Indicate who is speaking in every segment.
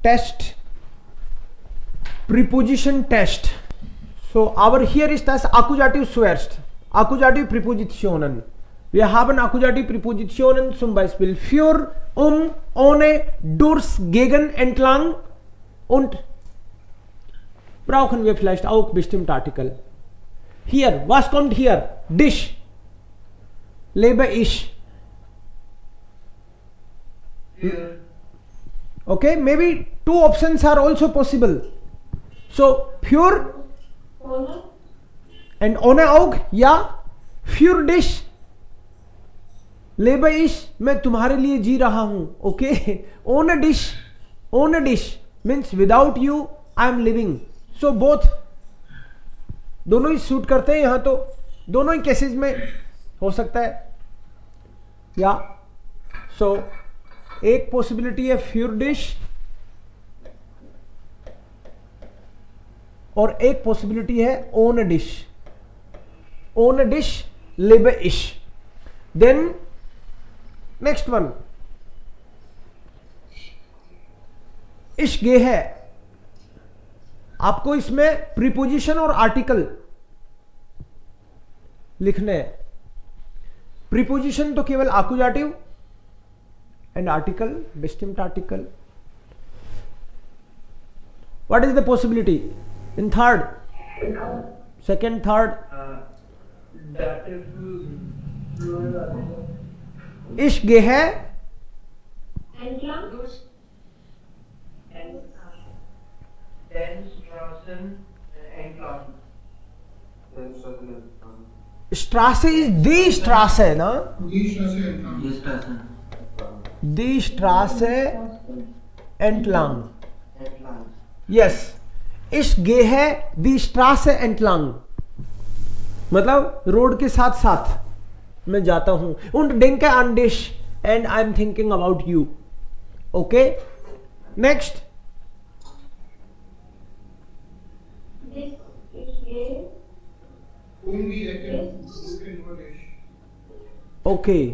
Speaker 1: test, preposition test. So our here ist das Akkusativ zuerst. Akkusativ Präpositionen. Wir haben Akkusativ Präpositionen zum Beispiel für, ohne, durch, gegen, entlang und brauchen wir vielleicht auch bestimmte Artikel. Hier, was kommt hier? Dish. Lebe ich. Okay, maybe two options are also possible. So für and ohne auch, ja. Für dich lebe ich, मैं तुम्हारे लिए जी रहा हूं. Okay, ohne dich means without you I am living. So both, दोनों ही suit करते हैं यहां, तो दोनों ही केसेस में हो सकता है. या सो एक पॉसिबिलिटी है für dich और एक पॉसिबिलिटी है ohne dich. Ohne dich lebe ich. Then next one, ich gehe. आपको इसमें प्रीपोजिशन और आर्टिकल लिखने हैं. प्रीपोजिशन तो केवल आकुजाटिव and article distinct article. What is the possibility in third, second, third? ich gehe Straße ist die Straße, na? Die Straße entlang. Yes. Ich gehe die Straße entlang. मतलब road के साथ साथ मैं जाता हूं. Und denke an dich and I am thinking about you. Okay. Next. Okay.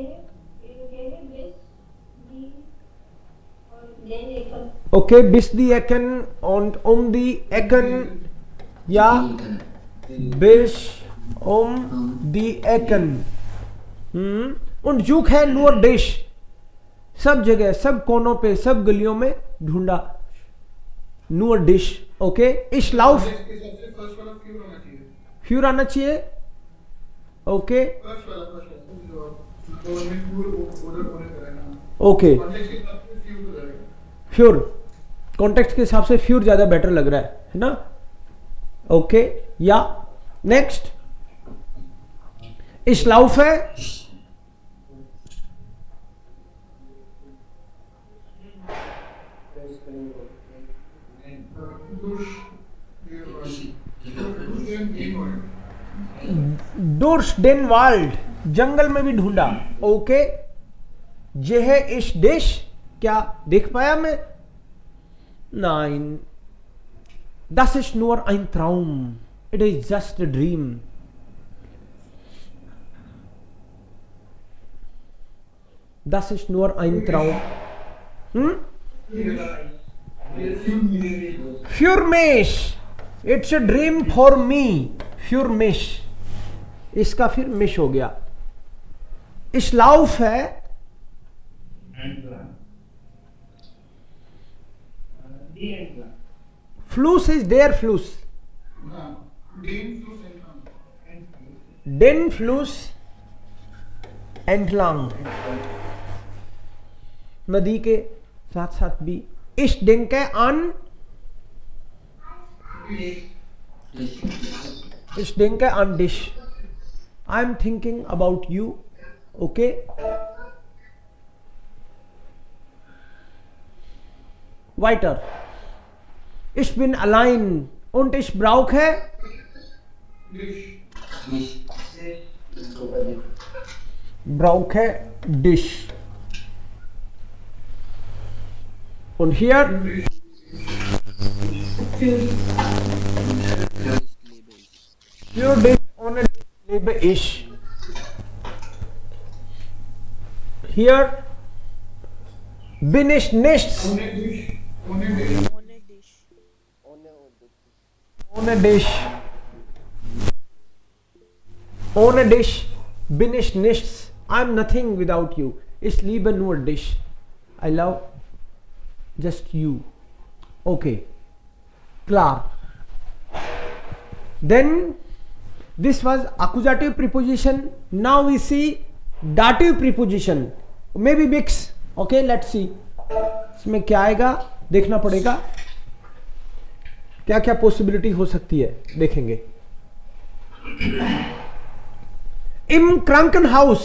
Speaker 1: Okay, bis die Ecken und die Ecken. Ja, bis die Ecken. Und suche nur dich. सब जगह, सब कोनों पे, सब गलियों में ढूंढा. nur dich. Okay. Ich laufe. फ्यूर आना चाहिए. Okay okay. फ्यूर कॉन्टेक्स्ट के हिसाब से फ्यूर ज्यादा बेटर लग रहा है ना. ओके. या next, ich laufe. durch den Wald, जंगल में भी ढूंढा. ओके. जेह इश डिश, क्या देख पाया मैं? Nein. Das ist nur ein Traum. It is just a dream. Das ist nur ein Traum. Für mich. It's a dream for me. Für mich. इसका फिर मिश हो गया. Ich laufe. Fluss is der Fluss. Den Fluss entlang. नदी के साथ साथ भी. Ich denke an. Ich denke an dich. I am thinking about you. Okay. Weiter. Ich bin allein und ich brauche dich. Und hier für dich ohne dich lebe ich. Hier bin ich nichts. On a dish. On a dish. Bin ist nichts. I'm nothing without you. Ich liebe nur dich. I love just you. Okay. Klar. Then this was accusative preposition. Now we see dative preposition. Maybe mix. Okay, let's see. इसमें क्या आएगा देखना पड़ेगा, क्या क्या possibility हो सकती है देखेंगे. Im Krankenhaus.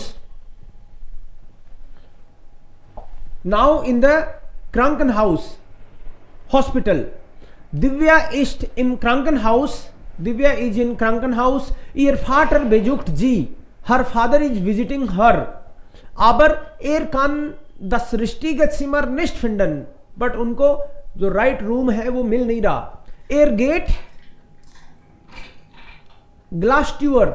Speaker 1: Now in the Krankenhaus, hospital. Divya ist im Krankenhaus. Divya is in Krankenhaus. Ihr Vater besucht sie. Her father is visiting her. Aber kann das richtige Zimmer nicht finden. But उनको जो right room है वो मिल नहीं रहा. Geht Glastür.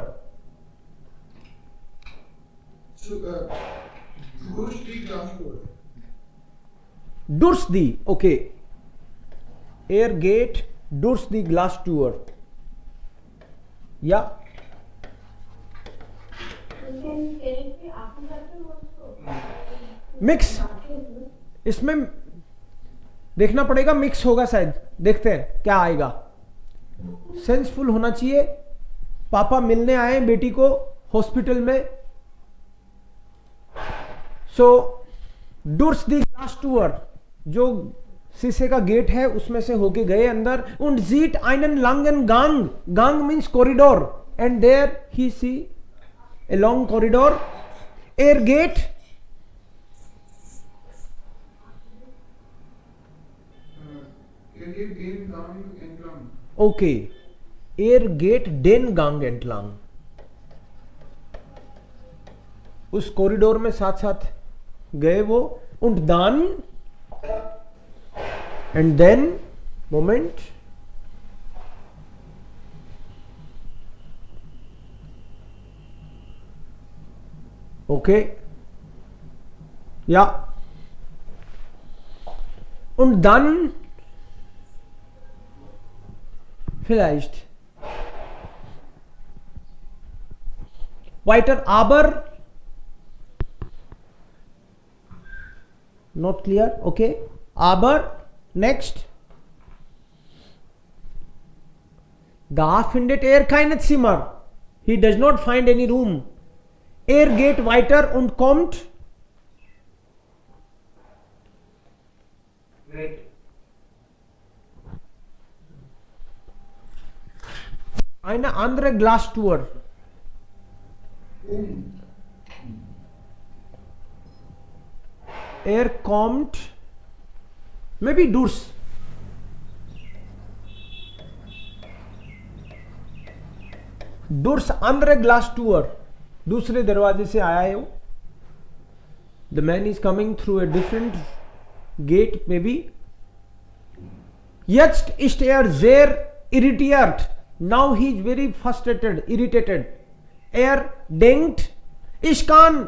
Speaker 1: Durch die, okay. Geht durch die Glastür. Ja. Mix, इसमें देखना पड़ेगा, mix होगा शायद. देखते हैं क्या आएगा. सेंसफुल होना चाहिए. पापा मिलने आए बेटी को हॉस्पिटल में. सो डूर्स दी ग्लास टूर, जो शीशे का गेट है उसमें से होके गए अंदर. und sieht einen langen Gang. Gang means corridor and there he see a long corridor. Geht okay. Geht den Gang entlang. उस कॉरिडोर में साथ साथ गए वो. und dann and then moment okay ja und dann vielleicht weiter, aber not clear. Okay, aber next. Da findet keine Zimmer. He does not find any room. Geht weiter und kommt eine andere Glastür. Kommt maybe durch. Durch andere Glastür. दूसरे दरवाजे से आया है वो. The man is coming through a different gate maybe. Jetzt ist sehr irritiert. Now he is very frustrated, irritated. Denkt, ich kann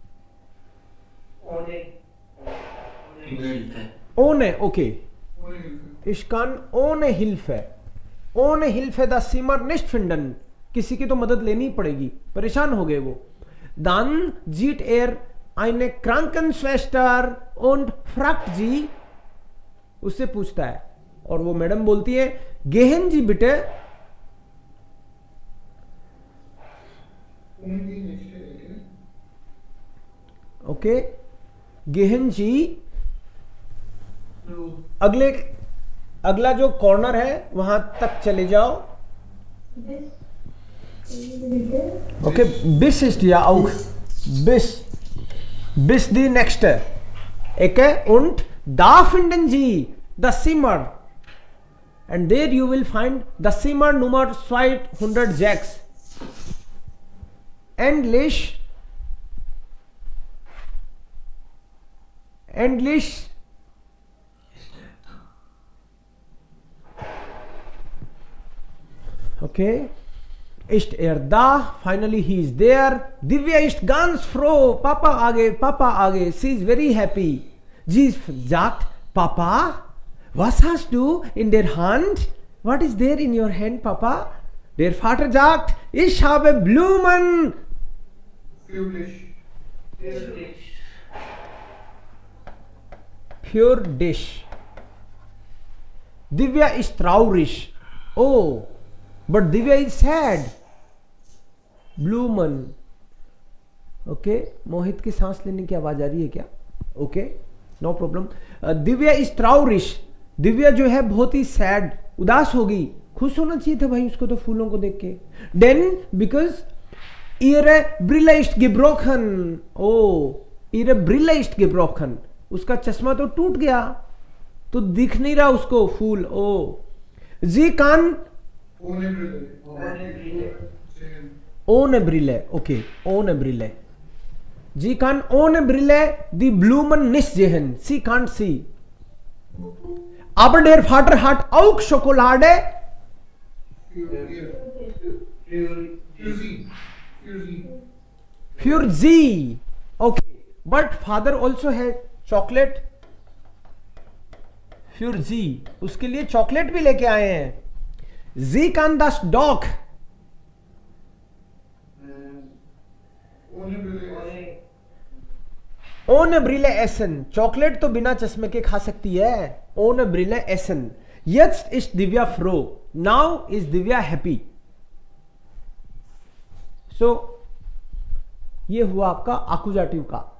Speaker 1: ohne, okay. Ich kann ohne Hilfe das Zimmer nicht finden. किसी की तो मदद लेनी पड़ेगी. परेशान हो गए वो. Dann sieht eine Krankenschwester und fragt sie. उससे पूछता है और वो मैडम बोलती है gehen Sie bitte. Okay, gehen Sie. अगला जो कॉर्नर है वहां तक चले जाओ. Okay, bis ist ja auch bis die nächste Ecke und da finden Sie das Zimmer and there you will find das Zimmer Nummer 206. Endlich okay. Ist da? Finally he is there. Divya ist ganz froh. Papa आ गए. She is very happy. Sie sagt Papa, Was hast du in der Hand? What is there in your hand, Papa? Der Vater sagt, ich habe Blumen. Pure dish. Divya is traurig. Oh, but Divya is sad. Blumen. Okay, Mohit की सांस लेने की आवाज आ रही है क्या? Okay, no problem. Divya is ट्राउरिश. दिव्या जो है बहुत ही सैड, उदास होगी. खुश होना चाहिए था भाई उसको तो फूलों को देख के. Then because ihre Brille ist gebrochen. ओ, ihre Brille ist gebrochen. उसका चश्मा तो टूट गया, तो दिख नहीं रहा उसको फूल. ओ, sie kann ohne Brille. Okay, ohne Brille. Sie kann ohne Brille die Blumen nicht sehen. Sie kann see. Aber der Vater hat auch Schokolade. Für sie. Okay, but father also had chocolate. Für sie. उसके लिए chocolate भी लेके आए हैं. Sie kann das Dog. Ohne Brille essen. Chocolate तो बिना चश्मे के खा सकती है. Ohne Brille essen. Jetzt ist Divya froh. Now is Divya happy. So ये हुआ आपका आकुजाटिव का.